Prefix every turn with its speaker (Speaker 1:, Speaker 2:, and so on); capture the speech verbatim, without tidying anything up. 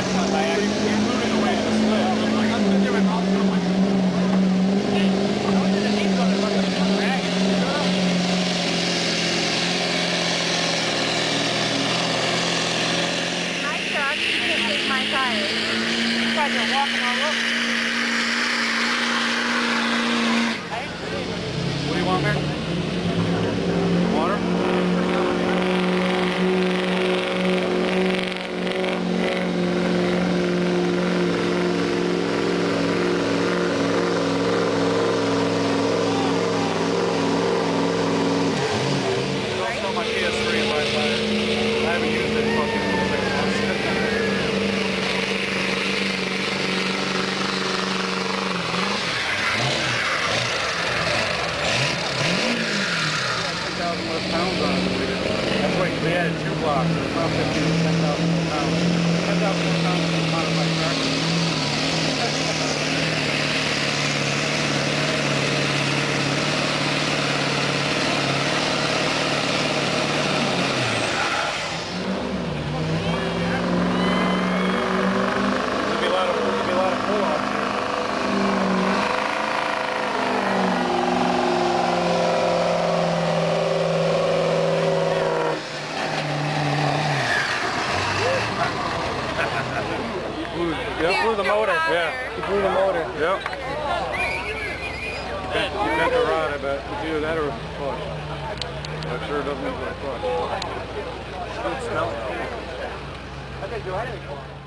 Speaker 1: shotgun by accident. He's moving away to the sled. I'm like, I'm going to do it. I'm going to
Speaker 2: My truck, you can take my tires. You guys are walking all over.
Speaker 1: What do you want, man? Water? Don't sell my P S three in my life. I haven't used it in fucking six months. Pounds on it. That's why we added two blocks. So it's not fifteen, it's ten thousand more pounds. ten thousand more pounds is a modified tractor. There'll be a lot of, there'll be a lot of pull-offs here. Yep, blew the motor. Yeah, he blew the motor. Yep. You bent, you bent the rod, I bet. It's either that or a clutch. That sure doesn't look like a clutch. It smells. I think you had it.